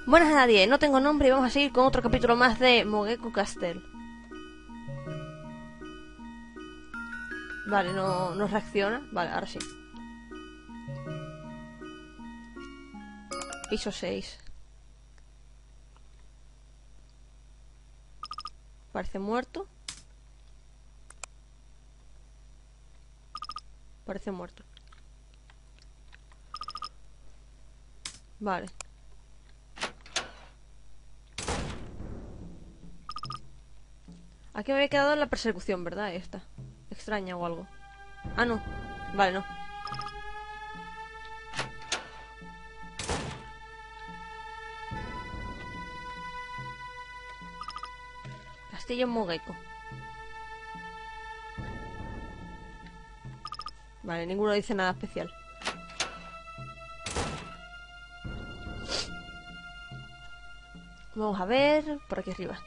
Buenas a nadie, no tengo nombre y vamos a seguir con otro capítulo más de Mogeko Castle. Vale, no reacciona. Vale, ahora sí. Piso 6. Parece muerto. Parece muerto. Vale. Aquí me había quedado en la persecución, ¿verdad? Esta. Extraña o algo. Ah, no. Vale, no. Castillo Mogeko. Vale, ninguno dice nada especial. Vamos a ver por aquí arriba.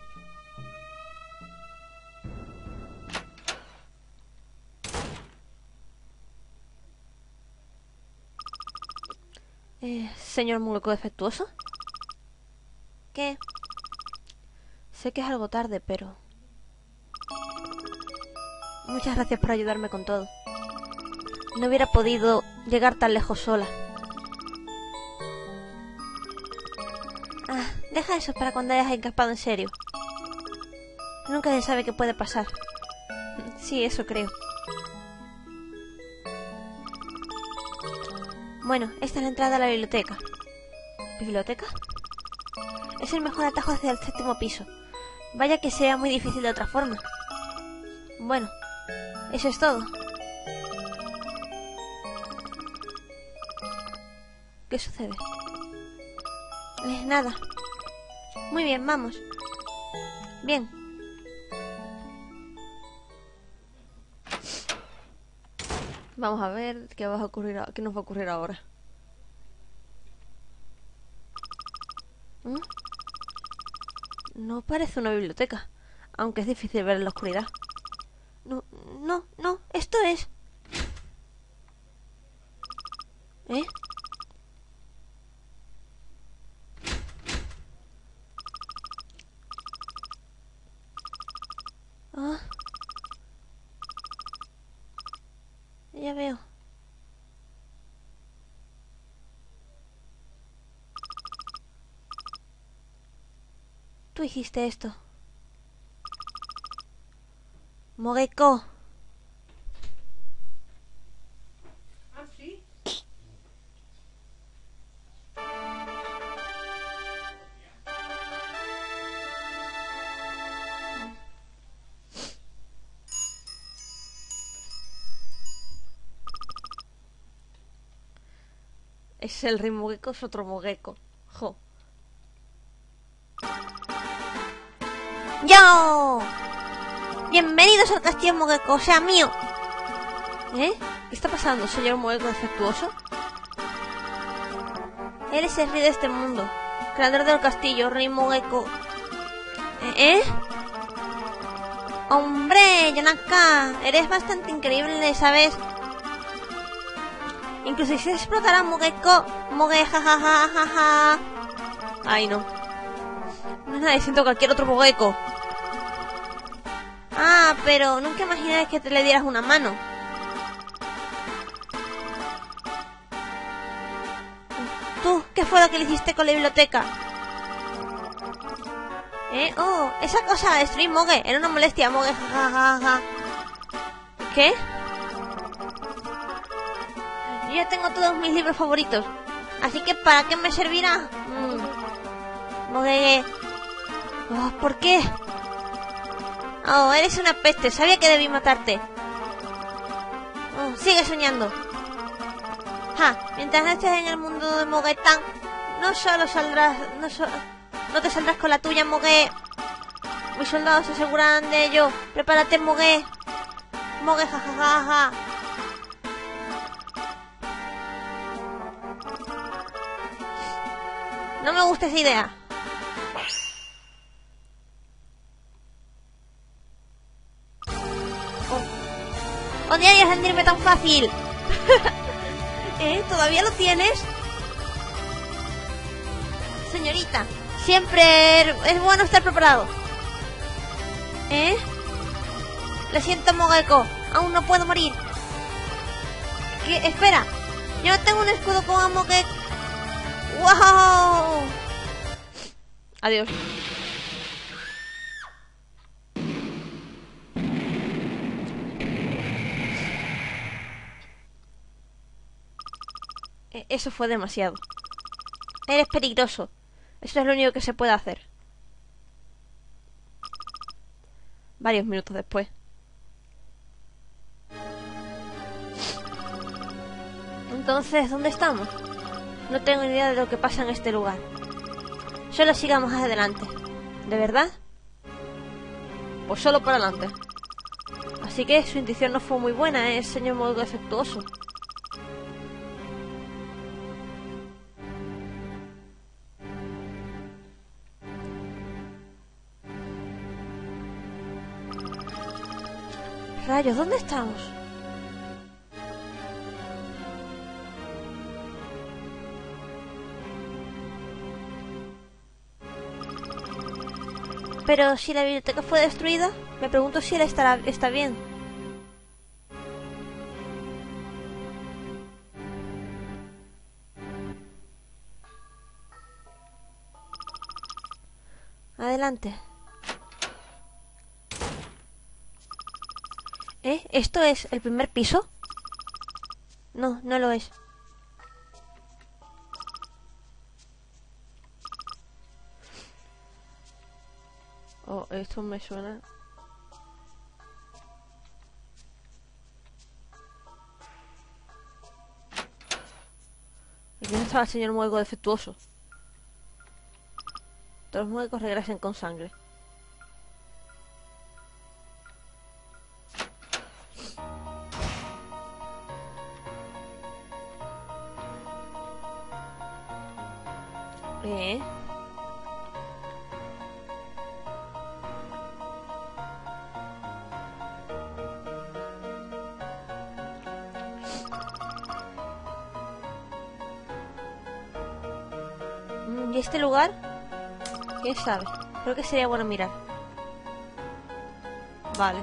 Señor Mogeko defectuoso. ¿Qué? Sé que es algo tarde, pero... Muchas gracias por ayudarme con todo. No hubiera podido llegar tan lejos sola. Ah, deja eso para cuando hayas escapado en serio. Nunca se sabe qué puede pasar. Sí, eso creo. Bueno, esta es la entrada a la biblioteca. ¿Biblioteca? Es el mejor atajo hacia el 7º piso. Vaya que sea muy difícil de otra forma. Bueno, eso es todo. ¿Qué sucede? Nada. Muy bien, vamos. Bien. Vamos a ver qué va a ocurrir, qué nos va a ocurrir ahora. No parece una biblioteca, aunque es difícil ver en la oscuridad. No, esto es... ¿Eh? Ah. Ya veo. Tú hiciste esto. Mogeko. ¿Ah, sí? Es el rey Mogeko, es otro Mogeko. Jo. ¡Yo! Bienvenidos al castillo Mogeko, o sea, mío. ¿Eh? ¿Qué está pasando, señor Mogeko defectuoso? Él es el rey de este mundo, creador del castillo, rey Mogeko. ¿Eh? ¡Hombre, Yonaka! Eres bastante increíble, ¿sabes? Incluso si se explotara Mogeko, jajajajaja. Ay, no. No es nada distinto a cualquier otro Mogeko. Ah, pero nunca imaginé que te le dieras una mano. ¿Tú qué fue lo que le hiciste con la biblioteca? Oh, esa cosa, destruir Moge. Era una molestia, Moge, jajajaja. ¿Qué? Yo ya tengo todos mis libros favoritos. Así que ¿para qué me servirá? Moge. Oh, ¿por qué? Oh, eres una peste. Sabía que debí matarte. Oh, sigue soñando. Mientras no estés en el mundo de Mogetán, no te saldrás con la tuya, Moge. Mis soldados se asegurarán de ello. Prepárate, Moge. Moge, jajajaja. No me gusta esa idea. Odiaría rendirme tan fácil. ¿Todavía lo tienes? Señorita, siempre es bueno estar preparado. ¿Eh? Lo siento, Mogeko. Aún no puedo morir. ¿Qué? Espera. Yo no tengo un escudo como Mogeko. ¡Wow! Adiós. Eso fue demasiado. Eres peligroso. Eso es lo único que se puede hacer. Varios minutos después. Entonces, ¿dónde estamos? No tengo ni idea de lo que pasa en este lugar. Solo sigamos adelante. ¿De verdad? Pues solo para adelante. Así que su intuición no fue muy buena, ¿eh? Señor muy defectuoso. Rayos, ¿dónde estamos? Pero si la biblioteca fue destruida, me pregunto si él está bien. Adelante. ¿Esto es el primer piso? No, no lo es. Oh, esto me suena. Aquí estaba el señor mueco defectuoso. Todos los muecos regresen con sangre. ¿Y este lugar? ¿Quién sabe? Creo que sería bueno mirar. Vale.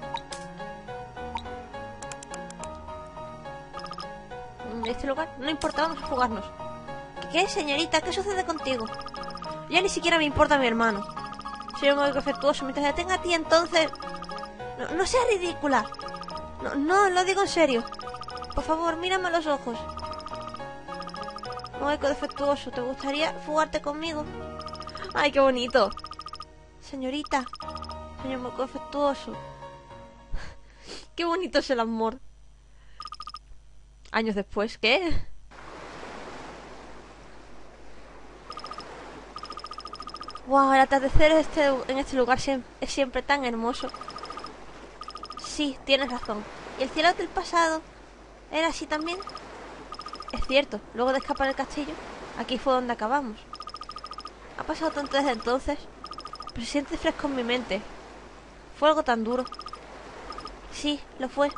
¿Este lugar? No importa, vamos a jugarnos. ¿Qué, señorita? ¿Qué sucede contigo? Ya ni siquiera me importa mi hermano. Soy un módico defectuoso. Mientras te tenga a ti, entonces... No seas ridícula. No, lo digo en serio. Por favor, mírame a los ojos. Módico defectuoso, ¿te gustaría fugarte conmigo? ¡Ay, qué bonito! Señorita. Señor módico defectuoso. Qué bonito es el amor. Años después, ¿qué? Wow, el atardecer en este lugar es siempre tan hermoso. Sí, tienes razón. ¿Y el cielo del pasado era así también? Es cierto, luego de escapar del castillo, aquí fue donde acabamos. Ha pasado tanto desde entonces, pero se siente fresco en mi mente. Fue algo tan duro. Sí, lo fue.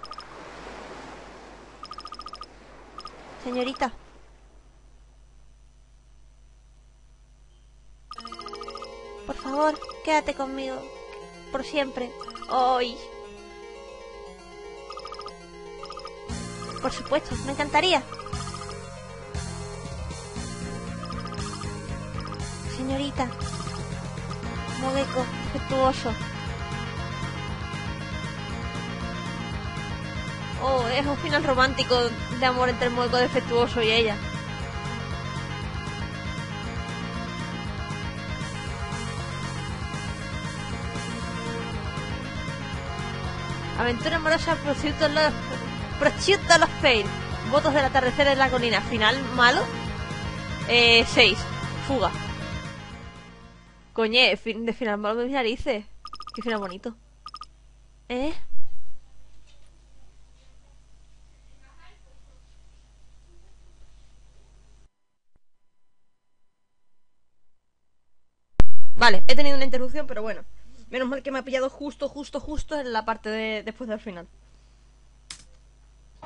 Señorita. Por favor, quédate conmigo. Por siempre. Hoy. Por supuesto, me encantaría. Señorita. Módico, defectuoso. Oh, es un final romántico de amor entre el módico defectuoso y ella. Aventura amorosa, prosciutto los fail. Votos del atardecer en la colina. Final malo. 6. Fuga. Coñe, de final malo de mis narices. Qué final bonito. Vale, he tenido una interrupción, pero bueno. Menos mal que me ha pillado justo en la parte de después del final.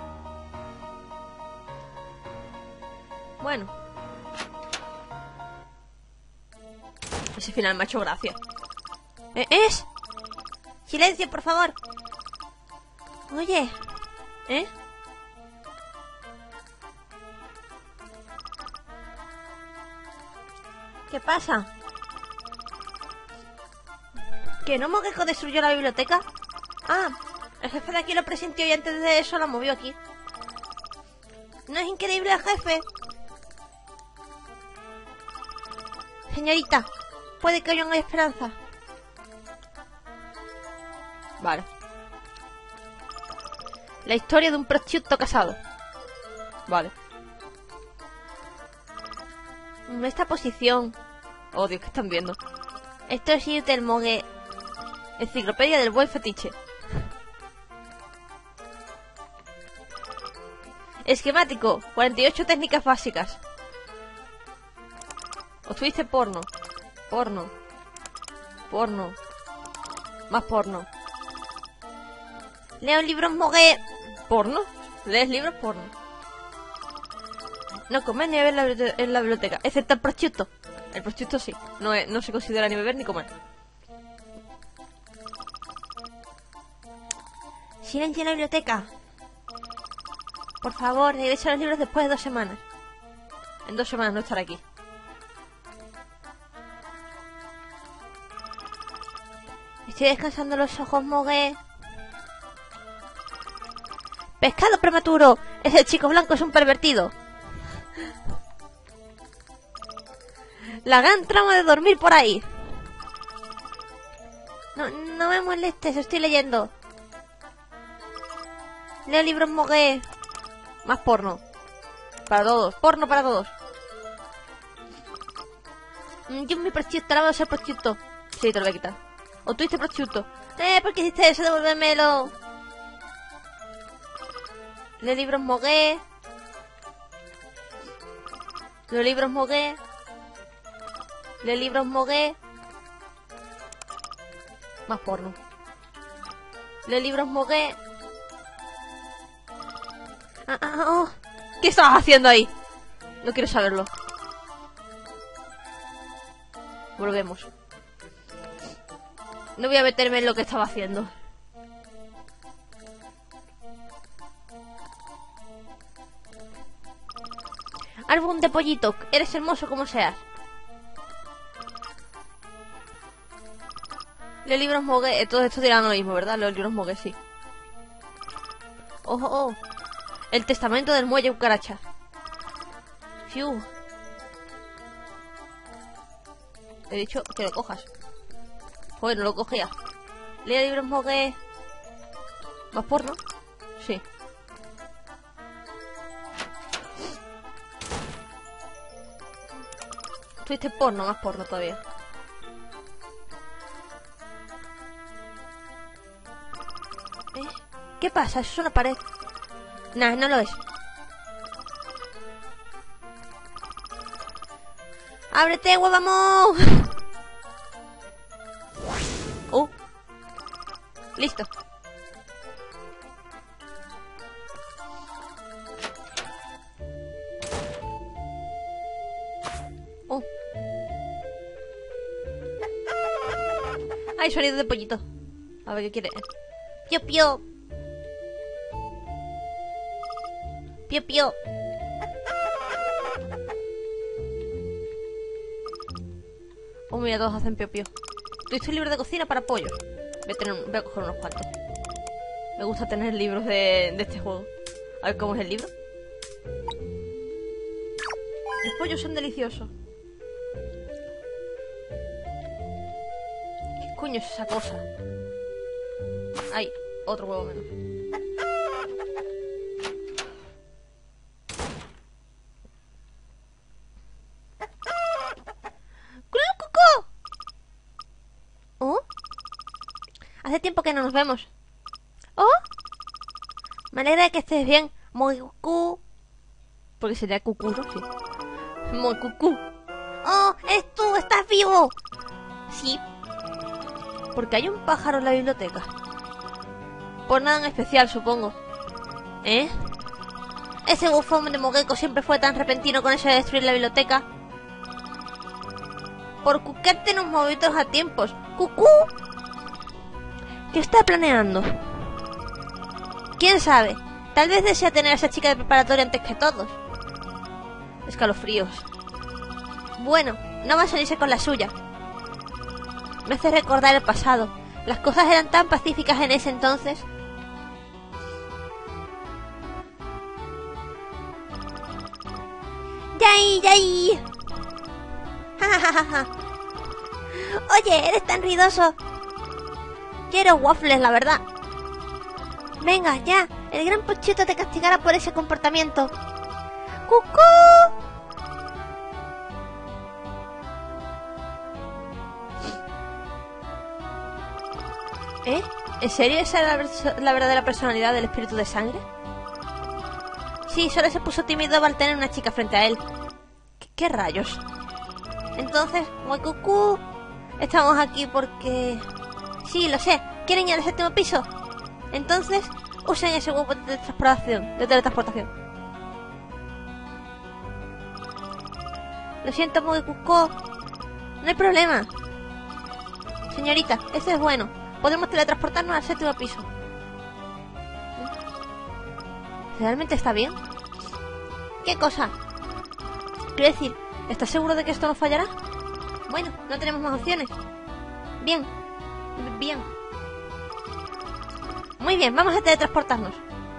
Bueno. Ese final me ha hecho gracia. ¿Es? Silencio, por favor. Oye. ¿Eh? ¿Qué pasa? ¿Que no Mogeko destruyó la biblioteca? Ah, el jefe de aquí lo presintió y antes de eso la movió aquí. ¿No es increíble el jefe? Señorita, puede que haya una esperanza. Vale. La historia de un prosciutto casado. Vale. En esta posición. Oh, Dios, ¿qué están viendo? Esto es Yutel Moge. Enciclopedia del buen fetiche. Esquemático. 48 técnicas básicas. Obtuviste porno. Porno. Porno. Más porno. Leo libros Moge. ¿Porno? ¿Lees libros porno? No comer ni beber en la biblioteca, excepto el prosciutto. El prosciutto sí. No se considera ni beber ni comer. Silencio en la biblioteca. Por favor, regresa a los libros después de 2 semanas. En 2 semanas no estaré aquí. Estoy descansando los ojos, Moge. Pescado prematuro. Ese chico blanco es un pervertido. La gran trama de dormir por ahí. No me molestes, estoy leyendo. Leo libros Moge. Más porno. Para todos. Porno para todos. Yo mi prosciutto, ahora voy a ser prosciutto. Sí, te lo voy a quitar. ¿O tuviste prosciutto? ¿Por qué hiciste eso? Devuélvemelo. Leo libros Moge. Leo libros Moge. Leo libros Moge. Más porno. Leo libros Moge. Oh. ¿Qué estabas haciendo ahí? No quiero saberlo. Volvemos. No voy a meterme en lo que estaba haciendo. Álbum de pollito. Eres hermoso como seas. Los libros Moge. Todos estos dirán lo mismo, ¿verdad? Los libros Moge, sí. Oh. El testamento del muelle cucaracha. Fiu. He dicho que lo cojas. Joder, no lo cogía. Leo libros Moge. ¿Más porno? Sí. Tuviste porno, más porno todavía. ¿Qué pasa? Eso es una pared. Nah, no lo es. ¡Ábrete, huevamo! Listo. Hay sonido de pollito. A ver qué quiere. Pío, pío. Pío, pío. Oh, mira, todos hacen pío, pío. Estoy libre de cocina para pollos. Voy a coger unos cuantos. Me gusta tener libros de este juego. A ver cómo es el libro. Los pollos son deliciosos. ¿Qué coño es esa cosa? Ay, otro huevo menos. ¿Oh? Hace tiempo que no nos vemos. ¿Oh? Me alegra de que estés bien, Moikuku. Porque sería cucú, ¿no? Sí. Moikuku. ¡Oh! ¡Es tú! ¡Estás vivo! Sí. Porque hay un pájaro en la biblioteca. Por nada en especial, supongo. ¿Eh? Ese bufón de Mogeko siempre fue tan repentino con eso de destruir la biblioteca. por cuquete nos movidos a tiempos. ¡Cucú! ¿Qué está planeando? ¿Quién sabe? Tal vez desea tener a esa chica de preparatoria antes que todos. Escalofríos. Bueno, no va a salirse con la suya. Me hace recordar el pasado. Las cosas eran tan pacíficas en ese entonces. ¡Yay, yay! Oye, eres tan ruidoso. Quiero waffles, la verdad. Venga, ya. El gran Pochito te castigará por ese comportamiento. ¡Cucú! ¿Eh? ¿En serio esa era la verdadera personalidad del espíritu de sangre? Sí, solo se puso tímido al tener una chica frente a él. ¿Qué rayos? Entonces, Cucú, estamos aquí porque... Sí, lo sé. ¿Quieren ir al séptimo piso? Entonces, usen ese huevo de teletransportación. Lo siento, Cucú. No hay problema. Señorita, eso es bueno. Podemos teletransportarnos al séptimo piso. ¿Realmente está bien? ¿Qué cosa? Quiero decir, ¿estás seguro de que esto no fallará? Bueno, no tenemos más opciones. Bien. Bien. Muy bien, vamos a teletransportarnos.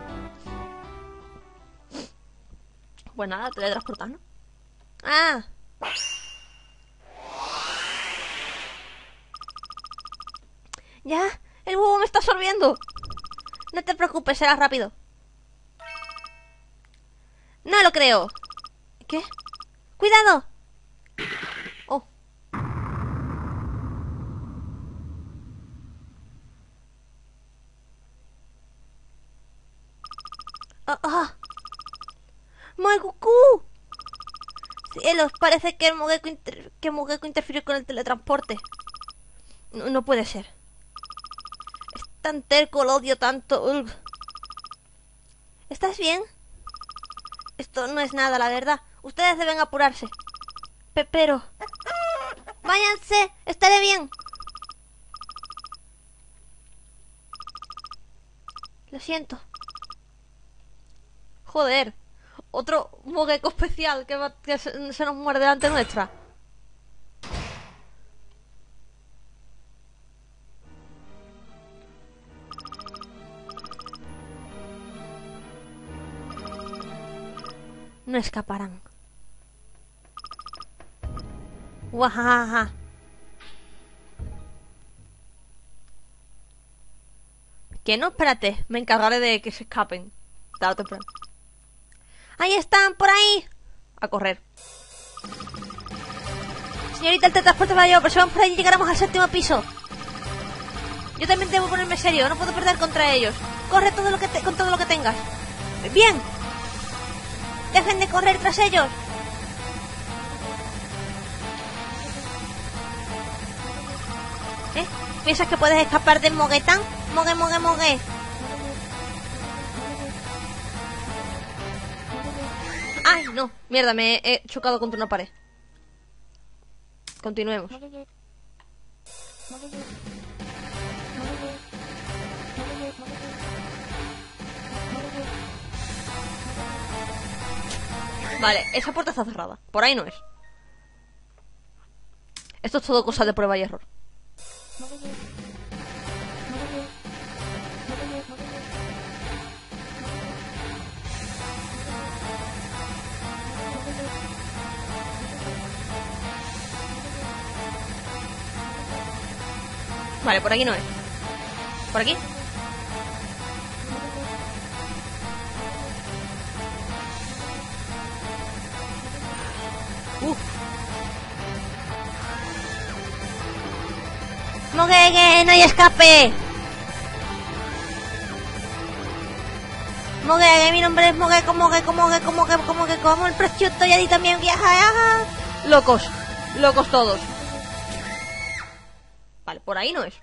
Pues nada, teletransportarnos. ¡Ah! ¡Ya! ¡El huevo me está absorbiendo! No te preocupes, será rápido. No lo creo. ¿Qué? ¡Cuidado! Oh. ¡Cucú! Cielos, parece que el Mogeko interfirió con el teletransporte. No puede ser. Es tan terco, lo odio tanto. Ugh. ¿Estás bien? Esto no es nada, la verdad. Ustedes deben apurarse. Pero... ¡Váyanse! ¡Estaré bien! Lo siento. Joder. Otro Mogeko especial que se nos muere delante nuestra. No escaparán. Guajaja. ¿Qué no? Espérate. Me encargaré de que se escapen. Tarde o temprano. ¡Ahí están! ¡Por ahí! A correr. Señorita, el teletransporte va a llevar, pero si vamos por ahí llegaremos al séptimo piso. Yo también debo ponerme serio. No puedo perder contra ellos. Corre con todo lo que tengas. ¡Bien! ¡Dejen de correr tras ellos! ¿Eh? ¿Piensas que puedes escapar del Moguetán? Mogue. ¡Ay, no! Mierda, me he chocado contra una pared. Continuemos. Vale, esa puerta está cerrada. Por ahí no es. Esto es todo cosa de prueba y error. Vale, por aquí no es. ¿Por aquí? ¡Mogue, no hay escape! Mogue, mi nombre es Mogue, como el prosciutto y allí también viaja. Locos todos. Vale, por ahí no es.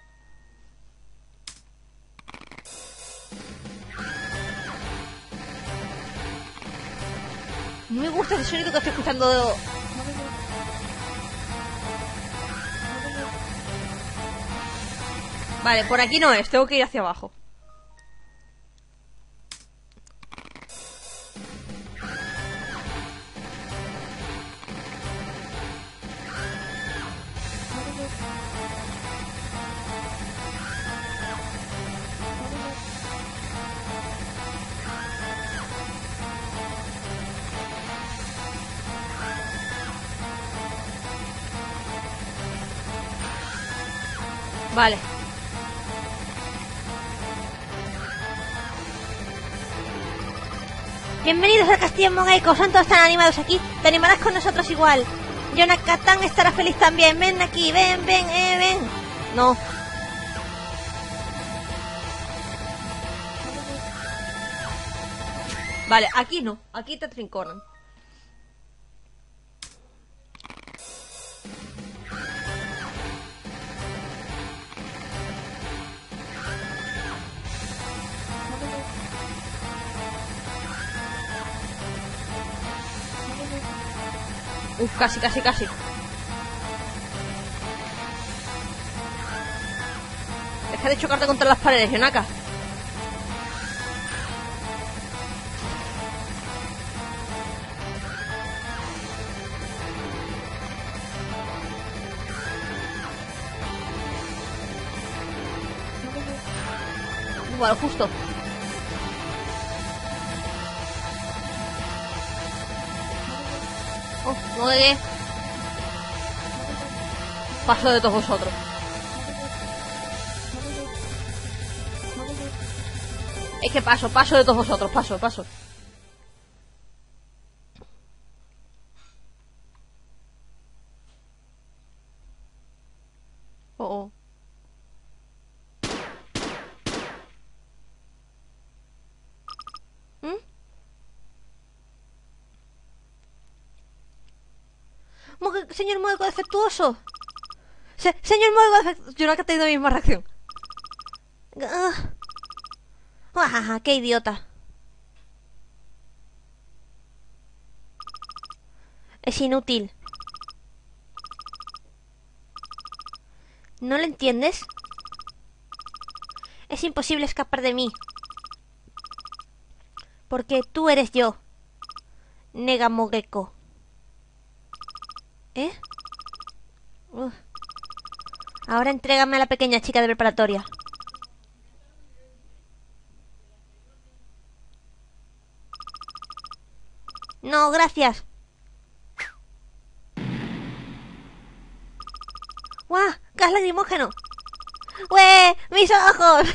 No me gusta ese sonido que estoy escuchando. Vale, por aquí no es, tengo que ir hacia abajo. Vale. Bienvenidos al Castillo Mogeko, son todos tan animados aquí. Te animarás con nosotros igual. Jonathan estará feliz también. Ven aquí, ven. No. Vale, aquí no. Aquí te trinconan. Uf, casi. Deja de chocarte contra las paredes, Yonaka. Igual, justo. Oh, no llegué. Paso de todos vosotros. Es que paso de todos vosotros, paso. Oh. Señor Mogeko defectuoso. Señor Mogeko defectuoso. Yo no he tenido la misma reacción. ¡Qué idiota! Es inútil. ¿No lo entiendes? Es imposible escapar de mí. Porque tú eres yo. Nega Mogeko. ¿Eh? Ahora entrégame a la pequeña chica de preparatoria. No, gracias. ¡Guau! ¡Gas lacrimógeno! ¡Ué! ¡Mis ojos!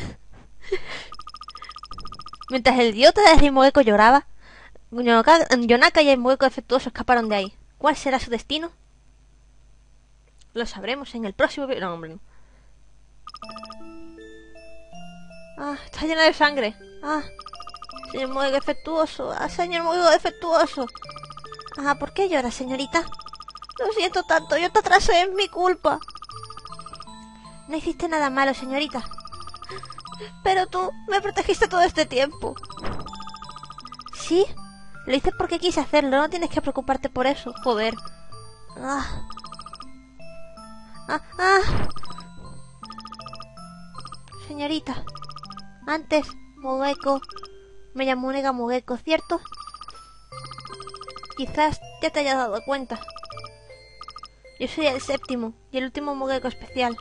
Mientras el idiota de Mogeko lloraba, Yonaka y el Mogeko defectuoso escaparon de ahí. ¿Cuál será su destino? Lo sabremos en el próximo video. No, hombre, no. Está llena de sangre. Señor Mogeko defectuoso. Señor Mogeko defectuoso. ¿Por qué llora, señorita? Lo siento tanto, yo te atrasé, es mi culpa. No hiciste nada malo, señorita. Pero tú me protegiste todo este tiempo. ¿Sí? Lo hice porque quise hacerlo, no tienes que preocuparte por eso. Joder. Señorita, antes Mogeko me llamó Nega Mogeko, ¿cierto? Quizás ya te hayas dado cuenta. Yo soy el séptimo y el último Mogeko especial.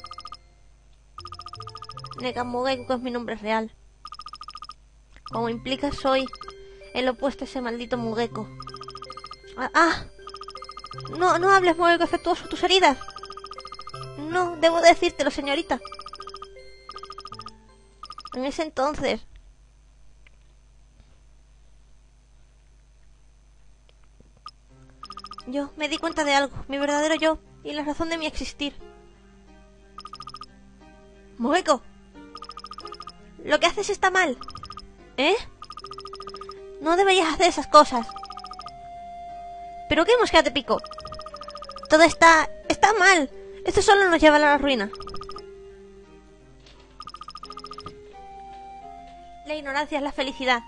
Nega Mogeko es mi nombre real. Como implica, soy el opuesto a ese maldito Mogeko. No hables, Mogeko defectuoso, tus heridas. No, debo decírtelo, señorita. En ese entonces... yo me di cuenta de algo, mi verdadero yo, y la razón de mi existir. Mogeko, lo que haces está mal. ¿Eh? No deberías hacer esas cosas. ¿Pero qué mosca te picó? Todo está mal. Esto solo nos lleva a la ruina. La ignorancia es la felicidad.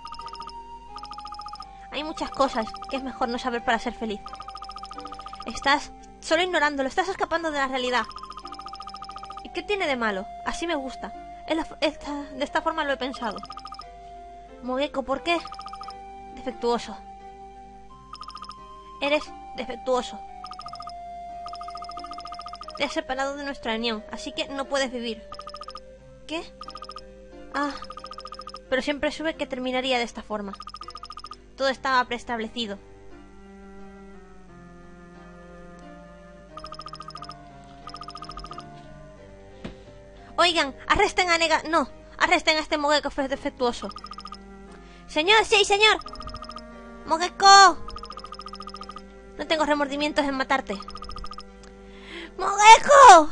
Hay muchas cosas que es mejor no saber para ser feliz. Estás solo ignorándolo, estás escapando de la realidad. ¿Y qué tiene de malo? Así me gusta. De esta forma lo he pensado. Mogeko, ¿por qué? Defectuoso. Eres defectuoso. Te has separado de nuestra unión, así que no puedes vivir. ¿Qué? Ah, Pero siempre supe que terminaría de esta forma. Todo estaba preestablecido. oigan, arresten a No, arresten a este Mogeko defectuoso. Señor, sí, señor. Mogeko. No tengo remordimientos en matarte. ¡Mogeko!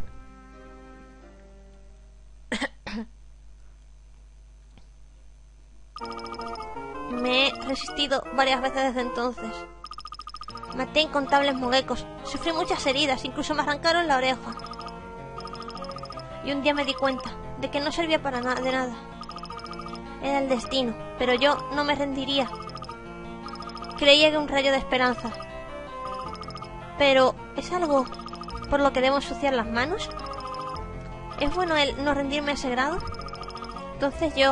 Me he resistido varias veces desde entonces. Maté incontables Mogekos, sufrí muchas heridas, incluso me arrancaron la oreja. Y un día me di cuenta de que no servía para de nada. Era el destino, pero yo no me rendiría. Creía que un rayo de esperanza. Pero, ¿es algo por lo que debo ensuciar las manos? ¿Es bueno el no rendirme a ese grado? Entonces yo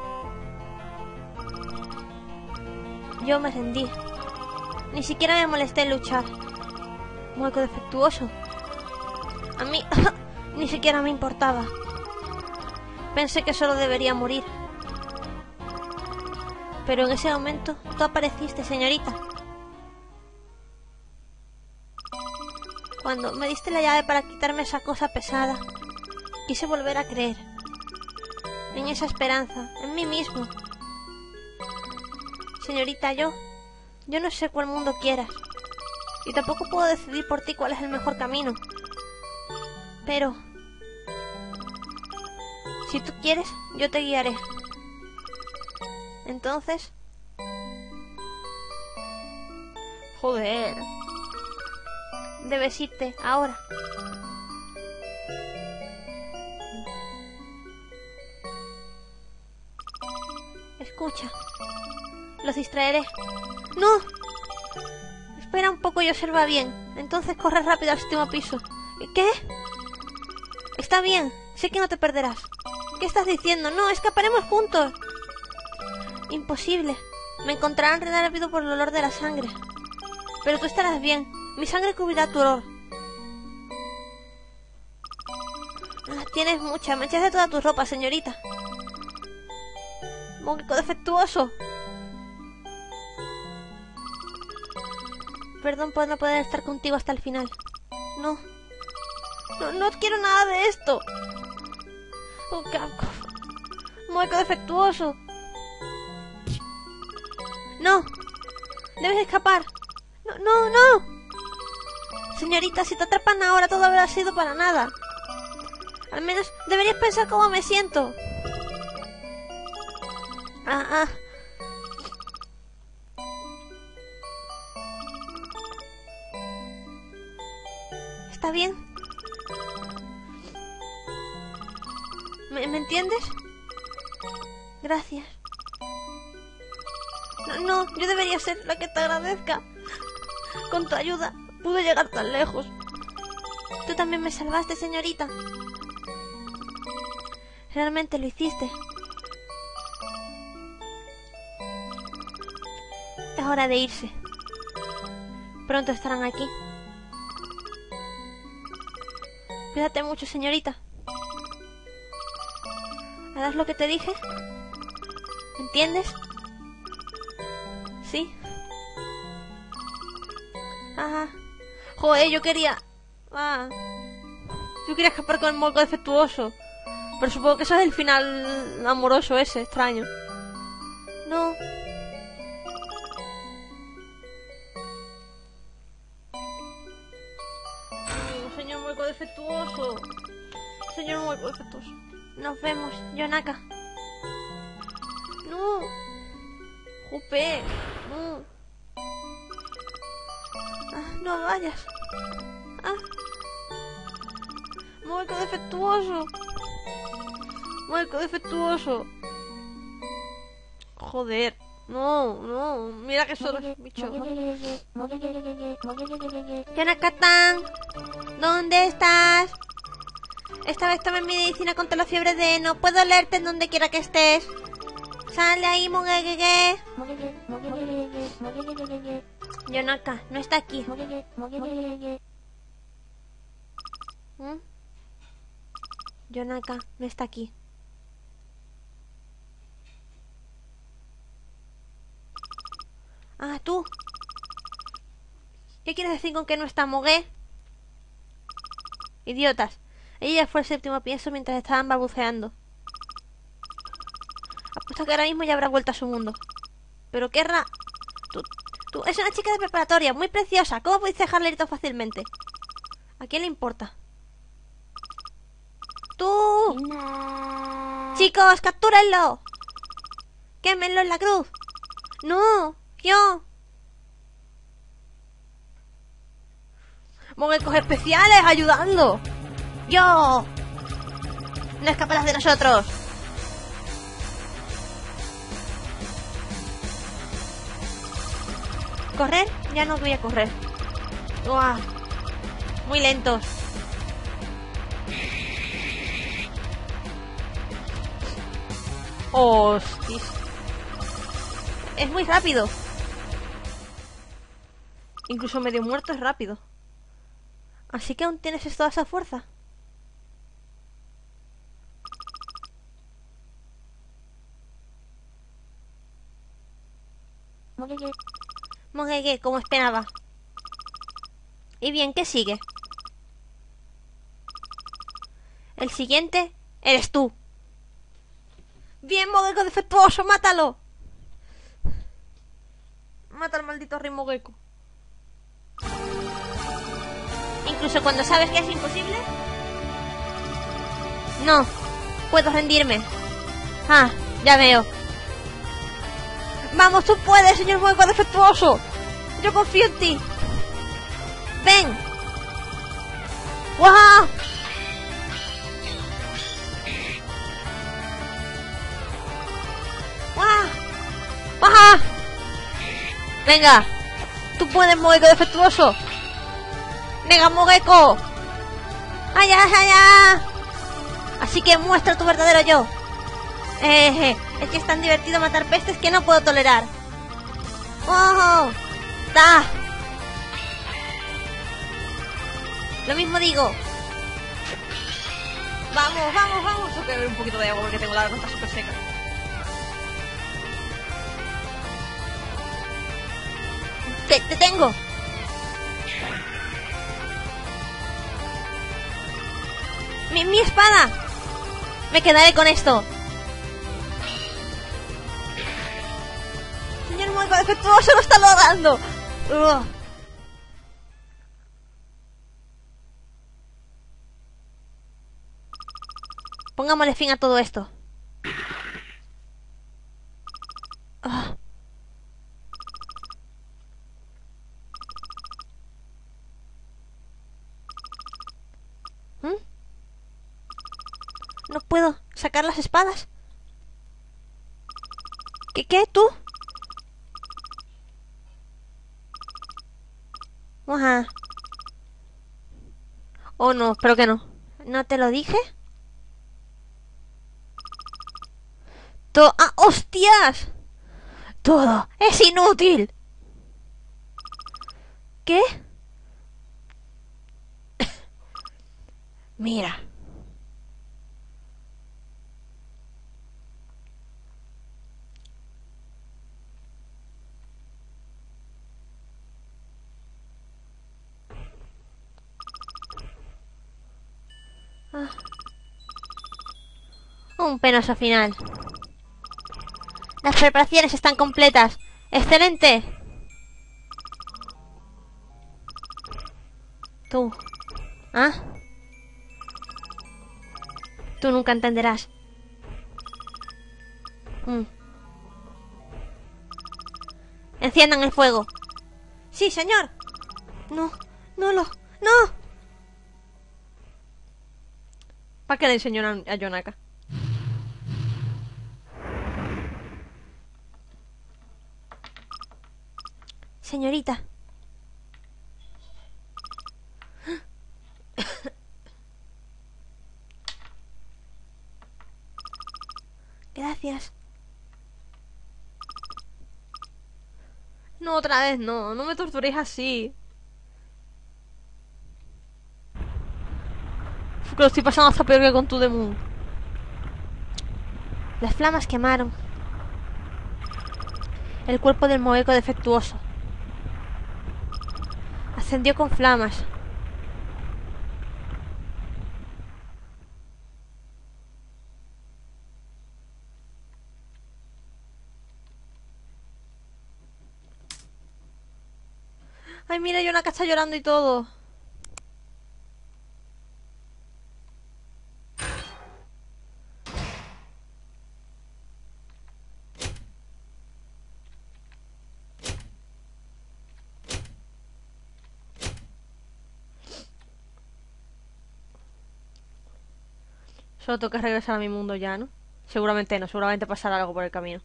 me rendí. Ni siquiera me molesté en luchar. Mogeko defectuoso. A mí ni siquiera me importaba. Pensé que solo debería morir. Pero en ese momento tú apareciste, señorita. Cuando me diste la llave para quitarme esa cosa pesada, quise volver a creer. En esa esperanza, en mí mismo. Señorita, yo no sé cuál mundo quieras. Y tampoco puedo decidir por ti cuál es el mejor camino. Pero si tú quieres, yo te guiaré. Entonces... Joder. Debes irte ahora. Escucha. Los distraeré. ¡No! Espera un poco y observa bien. Entonces corre rápido al séptimo piso. ¿Qué? Está bien. Sé que no te perderás. ¿Qué estás diciendo? No, escaparemos juntos. Imposible. Me encontrarán rápido por el olor de la sangre. Pero tú estarás bien. Mi sangre cubrirá tu olor. Tienes mucha. Me echaste toda tu ropa, señorita. Mogeko defectuoso. Perdón por no poder estar contigo hasta el final. No quiero nada de esto. Oh, Mogeko defectuoso. No. Debes escapar. No. Señorita, si te atrapan ahora todo habrá sido para nada. Al menos deberías pensar cómo me siento. ¿Está bien? ¿Me entiendes? Gracias. No, yo debería ser la que te agradezca. Con tu ayuda pude llegar tan lejos. Tú también me salvaste, señorita. Realmente lo hiciste. Es hora de irse. Pronto estarán aquí. Cuídate mucho, señorita. ¿Harás lo que te dije? ¿Entiendes? ¿Sí? Joder, yo quería escapar con el Mogeko defectuoso. Pero supongo que eso es el final amoroso ese, extraño. No. Señor Mogeko defectuoso. Señor Mogeko defectuoso. Nos vemos, Yonaka. No. Jupe. No. No vayas. Mogeko defectuoso. Mogeko defectuoso. Joder. No. Mira que solo es bicho. Yonaka-tan, ¿dónde estás? Esta vez tomé mi medicina contra la fiebre de no puedo leerte en donde quiera que estés. Sale ahí, Mogegege. Yonaka, no está aquí. ¿Mm? Yonaka, no está aquí. Ah, tú. ¿Qué quieres decir con que no está Mogue? Idiotas. Ella fue el séptimo pienso mientras estaban balbuceando. Apuesto que ahora mismo ya habrá vuelto a su mundo. Pero qué Tú, es una chica de preparatoria, muy preciosa. ¿Cómo podéis dejarla ir tan fácilmente? ¿A quién le importa? ¡Tú! ¡Chicos, captúrenlo! ¡Quémenlo en la cruz! ¡No! ¡Yo! ¡Momentos especiales ayudando! ¡Yo! ¡No escaparás de nosotros! ¿Correr? Ya no voy a correr. ¡Uah! Muy lentos. ¡Hostia! Es muy rápido. Incluso medio muerto es rápido. Así que aún tienes toda esa fuerza. Mogege, como esperaba. Y bien, ¿qué sigue? El siguiente eres tú. Bien, Mogeko defectuoso, mátalo. Mata al maldito rey Mogeko. Incluso cuando sabes que es imposible. No, puedo rendirme. Ah, ya veo. Vamos, tú puedes, señor Mogeko defectuoso. Yo confío en ti. Ven. ¡Guau! ¡Guau! ¡Baja! Venga. Tú puedes, Mogeko defectuoso. ¡Nega Mogeko! ¡Allá, allá! Así que muestra tu verdadero yo. Es que es tan divertido matar pestes que no puedo tolerar. ¡Oh! ¡Da! Lo mismo digo. Vamos, vamos, vamos. Tengo que beber un poquito de agua porque tengo la garganta súper seca. ¡Te tengo! ¡Mi espada! Me quedaré con esto. Señor Mogeko defectuoso, lo está logrando. Pongámosle fin a todo esto. No puedo sacar las espadas. ¿Qué? ¿Tú? Ajá. Oh, no, espero que no. ¿No te lo dije? ¡Ah, hostias! Todo es inútil. ¿Qué? Mira. Un penoso final. Las preparaciones están completas. ¡Excelente! Tú. ¿Ah? Tú nunca entenderás. Enciendan el fuego. Sí, señor. No. ¿Para qué le enseñó a Yonaka? Señorita. Gracias. No, otra vez no. No me torturéis así. Que lo estoy pasando hasta peor que con tu Moon. Las flamas quemaron el cuerpo del moeco defectuoso. Ascendió con flamas. Ay, mira, Yonaka está llorando y todo. Solo tengo que regresar a mi mundo ya, ¿no? Seguramente no, seguramente pasará algo por el camino.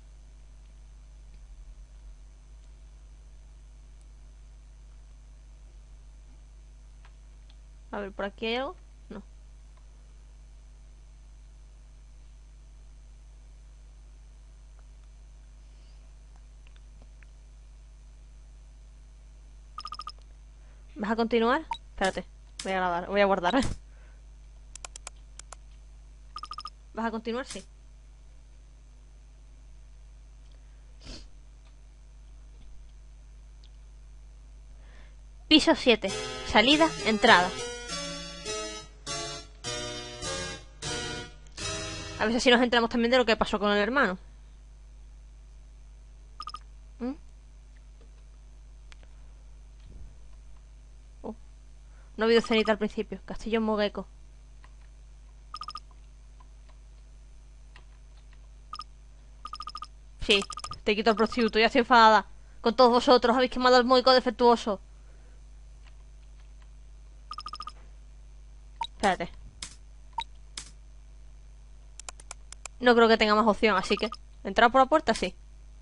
A ver, ¿por aquí hay algo? No. ¿Vas a continuar? Espérate, voy a guardar. ¿Vas a continuar? Sí. Piso 7. Salida, entrada. A ver si nos enteramos también de lo que pasó con el hermano. ¿Mm? Oh. No ha habido cenita al principio. Castillo Mogeco. Sí, te quito el prostituto, ya estoy enfadada. Con todos vosotros habéis quemado al moico defectuoso. Espérate. No creo que tenga más opción, así que... ¿Entrar por la puerta? Sí.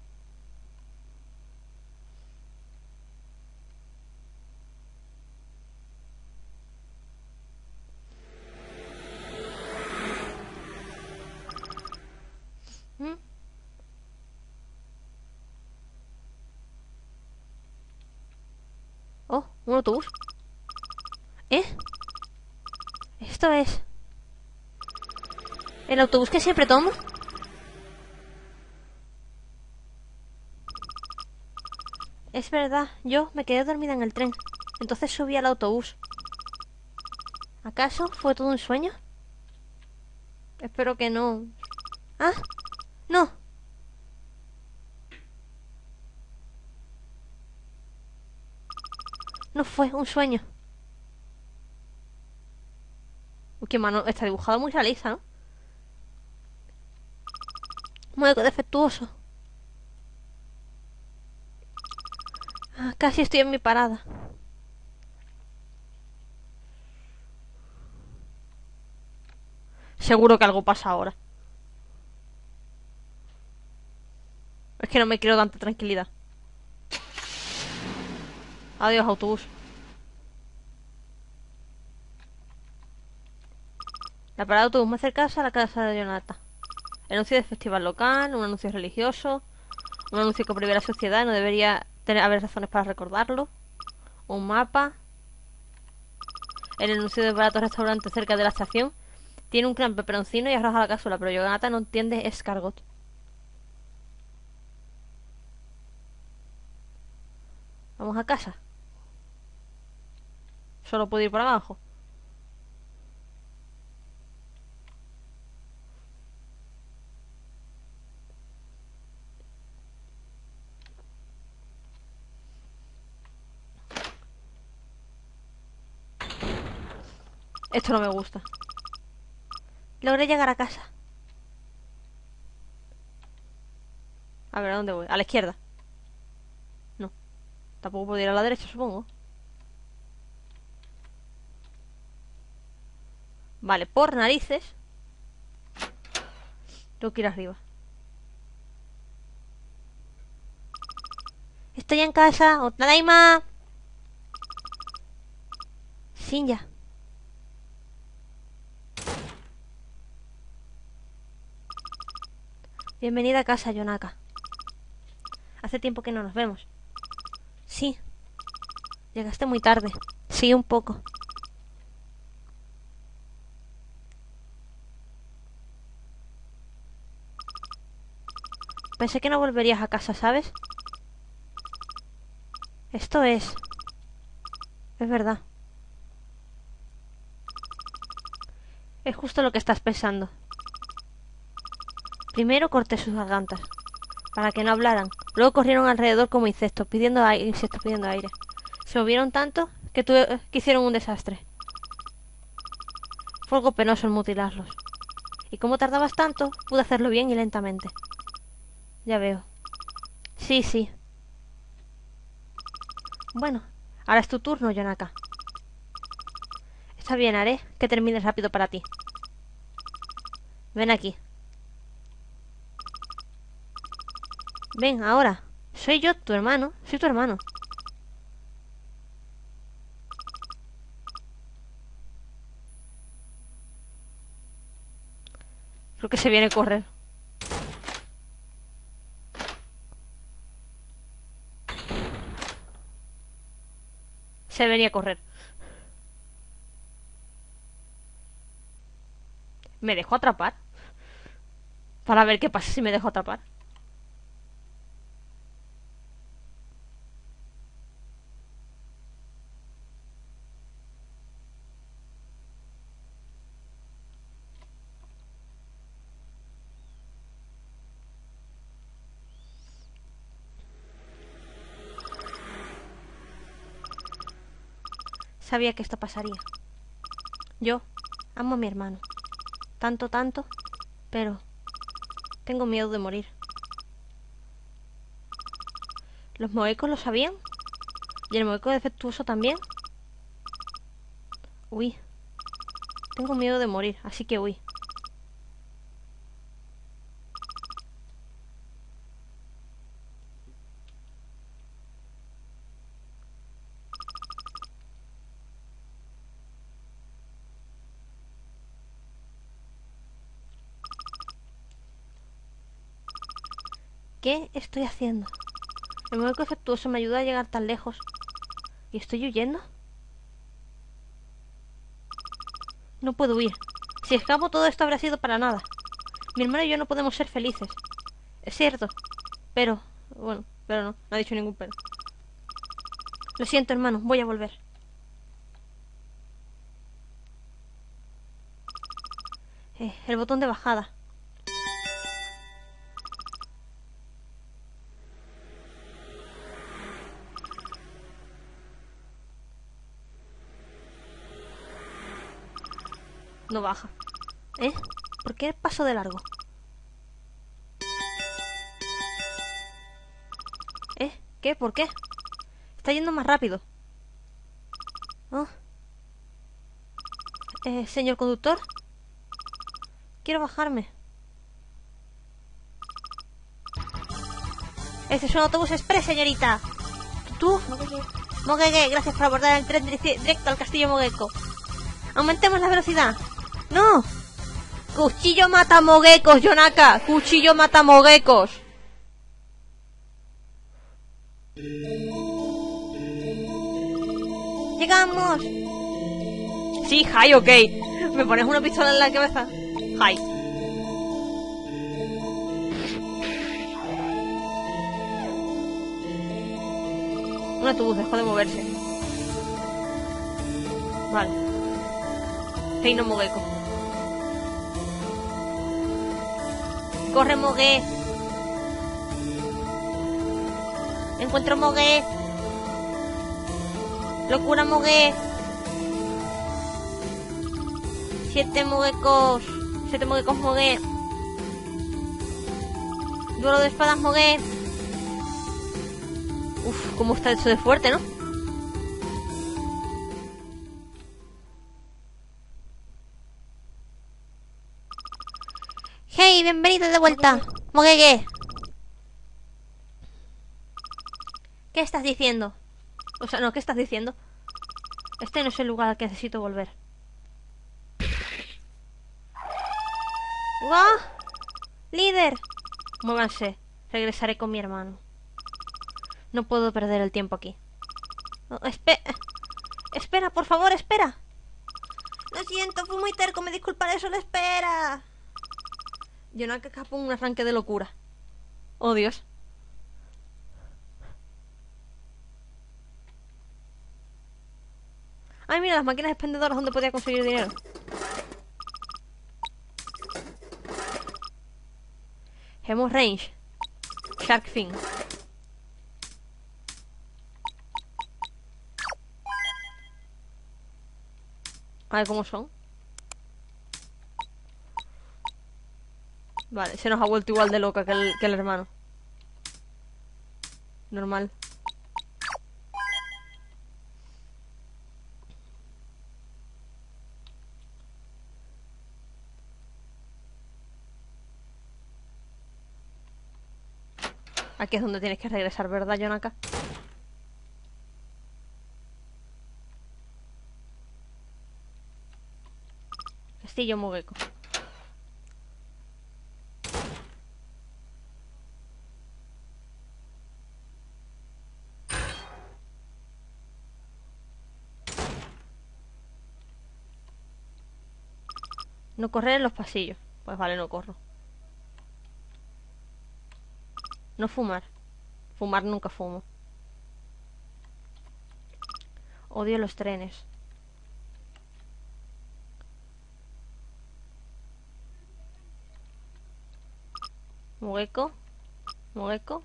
¿Mm? Oh, un autobús. ¿Eh? Esto es... ¿el autobús que siempre tomo? Es verdad, yo me quedé dormida en el tren. Entonces subí al autobús. ¿Acaso fue todo un sueño? Espero que no. ¡Ah! ¡No! No fue un sueño. Uy, qué mano, está dibujada muy realista, ¿no? Mueco defectuoso. Ah, casi estoy en mi parada. Seguro que algo pasa ahora. Es que no me quiero tanta tranquilidad. Adiós, autobús. La parada de autobús más cercana es a la casa de Jonata. El anuncio de festival local, un anuncio religioso, un anuncio que prohíbe a la sociedad, no debería haber razones para recordarlo. Un mapa. El anuncio de barato restaurante cerca de la estación. Tiene un gran peperoncino y arroja la cápsula, pero Jonata no entiende escargot. Vamos a casa. Solo puedo ir por abajo. Esto no me gusta. Logré llegar a casa. A ver, ¿a dónde voy? A la izquierda. No. Tampoco puedo ir a la derecha, supongo. Vale, por narices. Tengo que ir arriba. Estoy en casa. ¡Otadaima! Shinya. Bienvenida a casa, Yonaka. Hace tiempo que no nos vemos. Sí. Llegaste muy tarde. Sí, un poco. Pensé que no volverías a casa, ¿sabes? Esto es... Es verdad. Es justo lo que estás pensando. Primero corté sus gargantas, para que no hablaran. Luego corrieron alrededor como insectos pidiendo aire. Se movieron tanto que hicieron un desastre. Fue algo penoso el mutilarlos. Y como tardabas tanto, pude hacerlo bien y lentamente. Ya veo. Sí, sí. Bueno, ahora es tu turno, Yonaka. Está bien, haré que termines rápido para ti. Ven aquí. Ven, ahora. Soy yo, tu hermano. Soy tu hermano. Creo que se viene a correr. Se venía a correr. ¿Me dejó atrapar? Para ver qué pasa si me dejo atrapar. Sabía que esto pasaría. Yo amo a mi hermano. Tanto, tanto, pero tengo miedo de morir. ¿Los moecos lo sabían? ¿Y el moeco defectuoso también? Uy. Tengo miedo de morir, así que huí. ¿Qué estoy haciendo? El moeco defectuoso me ayuda a llegar tan lejos. ¿Y estoy huyendo? No puedo huir. Si escapo, todo esto habrá sido para nada. Mi hermano y yo no podemos ser felices. Es cierto. Pero... Bueno, pero no. No ha dicho ningún pero. Lo siento, hermano. Voy a volver. El botón de bajada. No baja. ¿Por qué paso de largo? ¿Qué? ¿Por qué? Está yendo más rápido. Oh. Señor conductor. Quiero bajarme. Este es un autobús express, señorita. ¿Tú? Moguegue, gracias por abordar el tren directo al castillo Mogueco. Aumentemos la velocidad. ¡No! Cuchillo mata moguecos, Yonaka. Cuchillo mata moguecos. ¡Llegamos! Sí, hi, ok. ¿Me pones una pistola en la cabeza? Hi. Un autobús dejó de moverse. Vale. Reino Mogueco. Corre, Mogue. Encuentro Mogue. Locura, Mogue. 7 moguecos. 7 moguecos, Mogue. Duelo de espadas, Mogue. Uf, cómo está eso de fuerte, ¿no? Hey, bienvenido de vuelta, Moguegue. ¿Qué estás diciendo? O sea, no, ¿qué estás diciendo? Este no es el lugar al que necesito volver. ¡Guau! ¡Líder! Muévanse. Regresaré con mi hermano. No puedo perder el tiempo aquí. Oh, espera, por favor, espera. Lo siento, fui muy terco, me disculparé, solo espera. Yonaka escapó en un arranque de locura. Oh, Dios. Ay, mira, las máquinas expendedoras donde podía conseguir dinero. Hemos range. Shark fin. A ver cómo son. Vale, se nos ha vuelto igual de loca que el hermano. Normal. Aquí es donde tienes que regresar, ¿verdad, Yonaka? Castillo Mogeko. No correr en los pasillos. Pues vale, no corro. No fumar. Fumar nunca fumo. Odio los trenes. Mogeko. Mogeko.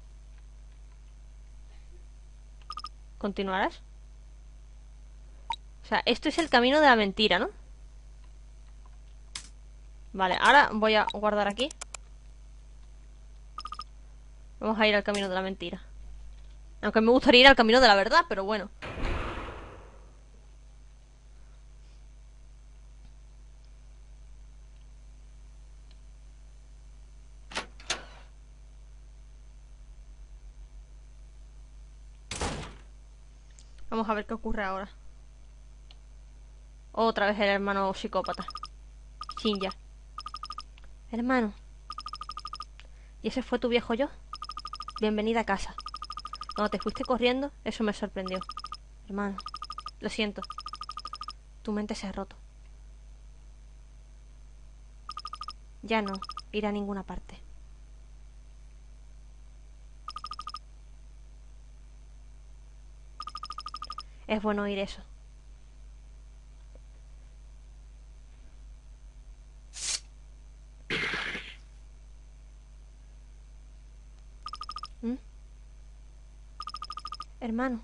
¿Continuarás? O sea, esto es el camino de la mentira, ¿no? Vale, ahora voy a guardar aquí. Vamos a ir al camino de la mentira. Aunque me gustaría ir al camino de la verdad, pero bueno. Vamos a ver qué ocurre ahora. Otra vez el hermano psicópata. Shinya. Hermano. ¿Y ese fue tu viejo yo? Bienvenida a casa. Cuando te fuiste corriendo, eso me sorprendió. Hermano, lo siento. Tu mente se ha roto. Ya no iré a ninguna parte. Es bueno oír eso. ¿Mm? Hermano.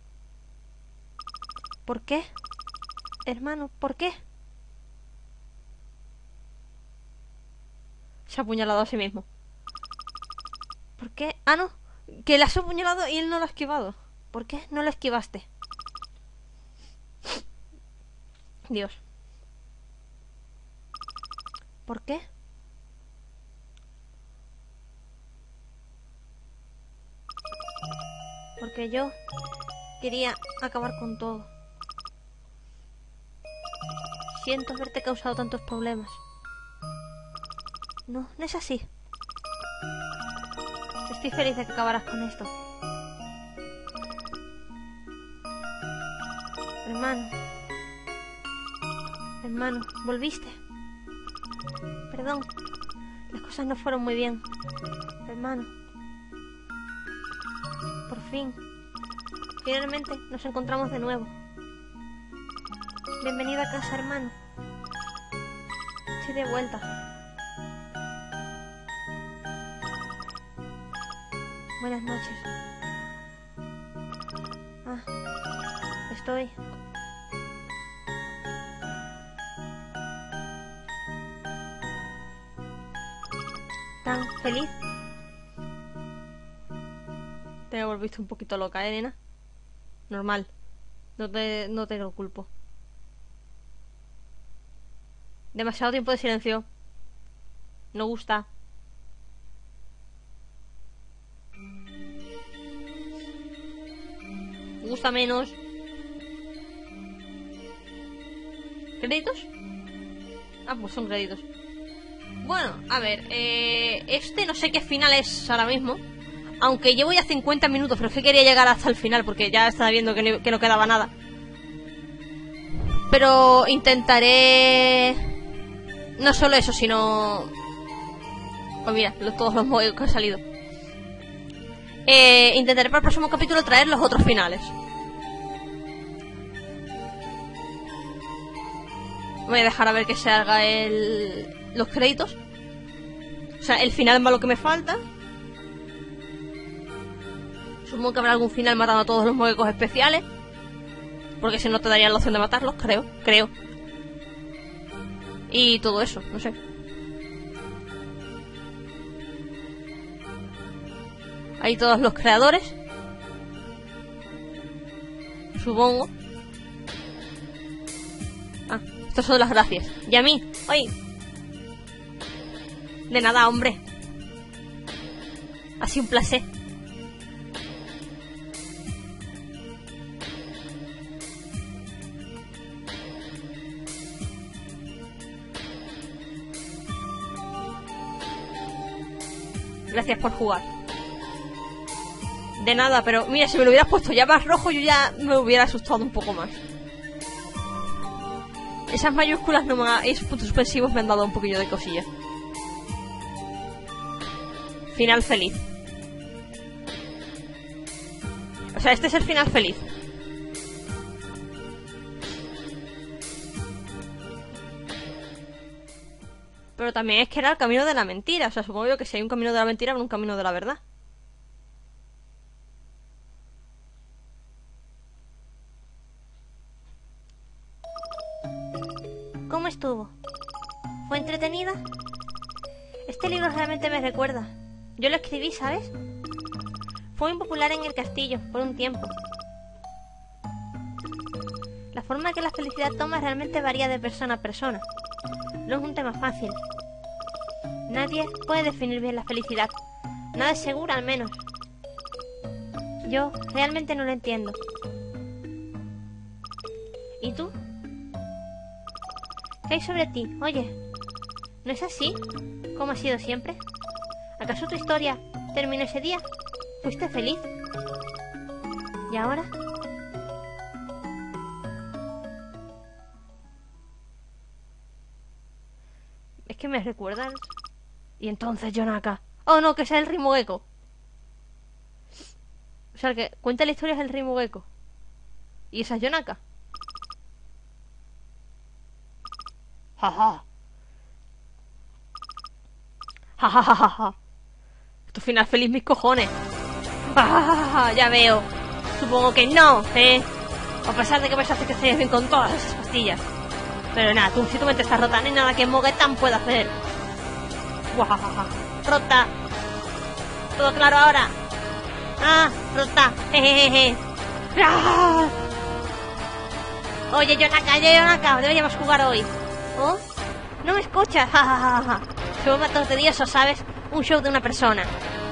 ¿Por qué? Hermano, ¿por qué? Se ha apuñalado a sí mismo. ¿Por qué? Ah, no. Que le has apuñalado y él no lo ha esquivado. ¿Por qué no lo esquivaste? Dios. ¿Por qué? Porque yo quería acabar con todo. Siento haberte causado tantos problemas. No, no es así. Estoy feliz de que acabaras con esto. Hermano. Hermano, ¿volviste? Perdón. Las cosas no fueron muy bien. Hermano. Por fin. Finalmente nos encontramos de nuevo. Bienvenido a casa, hermano. Estoy de vuelta. Buenas noches. Ah, estoy... tan feliz. Te volviste un poquito loca, nena. Normal. No te lo culpo. Demasiado tiempo de silencio. No gusta. Me gusta menos. ¿Créditos? Ah, pues son créditos. Bueno, a ver, este no sé qué final es ahora mismo. Aunque llevo ya 50 minutos, pero es que quería llegar hasta el final porque ya estaba viendo que no quedaba nada. Pero intentaré... No solo eso, sino... Pues mira, todos los modelos que han salido. Intentaré para el próximo capítulo traer los otros finales. Voy a dejar a ver que se haga los créditos. O sea, el final malo que me falta. Supongo que habrá algún final matando a todos los muñecos especiales. Porque si no te darían la opción de matarlos, creo. Y todo eso, no sé. Ahí todos los creadores. Supongo. Ah, estas son las gracias. Y a mí, oye. De nada, hombre. Ha sido un placer. Gracias por jugar. De nada, pero mira, si me lo hubieras puesto ya más rojo, yo ya me hubiera asustado un poco más. Esas mayúsculas esos puntos suspensivos me han dado un poquillo de cosilla. Final feliz. O sea, este es el final feliz. Pero también es que era el camino de la mentira. O sea, supongo yo que si hay un camino de la mentira, habrá un camino de la verdad. ¿Cómo estuvo? ¿Fue entretenida? Este libro realmente me recuerda. Yo lo escribí, ¿sabes? Fue muy popular en el castillo, por un tiempo. La forma que la felicidad toma realmente varía de persona a persona. No es un tema fácil. Nadie puede definir bien la felicidad. Nada es seguro, al menos. Yo realmente no lo entiendo. ¿Y tú? ¿Qué hay sobre ti? Oye, ¿no es así? ¿Cómo ha sido siempre? ¿Acaso tu historia terminó ese día? ¿Fuiste feliz? ¿Y ahora? Es que me recuerdan. Y entonces Yonaka. Oh no, que sea el Rimugeko. O sea, el que cuenta la historia es el Rimugeko. Y esa es Yonaka. Jaja. Jajajaja. Tu final feliz, mis cojones. Jajajaja, ya veo. Supongo que no, ¿eh? A pesar de que pensaste que estarías bien con todas esas pastillas. Pero nada, si tu mente está rota, no hay nada que Mogetan pueda hacer. Guajajaja. Rota. ¿Todo claro ahora? Ah, rota. Jejeje. ¡Ah! Oye, Yonaka, deberíamos jugar hoy. ¿Oh? ¿No me escuchas? Jajajaja. Se vuelve todo tedioso, ¿sabes? Un show de una persona.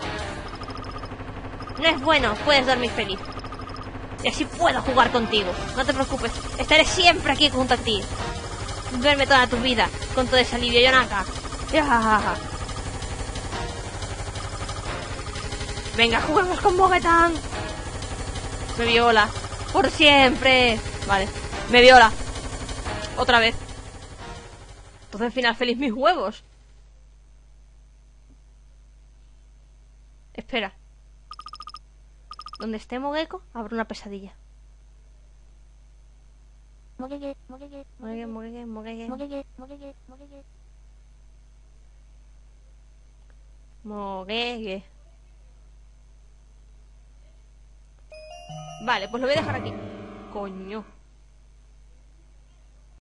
No es bueno, puedes dormir feliz. Y así puedo jugar contigo. No te preocupes, estaré siempre aquí junto a ti. Duerme toda tu vida con todo ese alivio, Yonaka. Jajajaja. Venga, juguemos con Mogetan. Me viola. Por siempre. Vale, me viola. Otra vez. Entonces, final feliz, mis huevos. Espera. Donde esté Mogeko, habrá una pesadilla. Mogege. Mogege. Vale, pues lo voy a dejar aquí. Coño.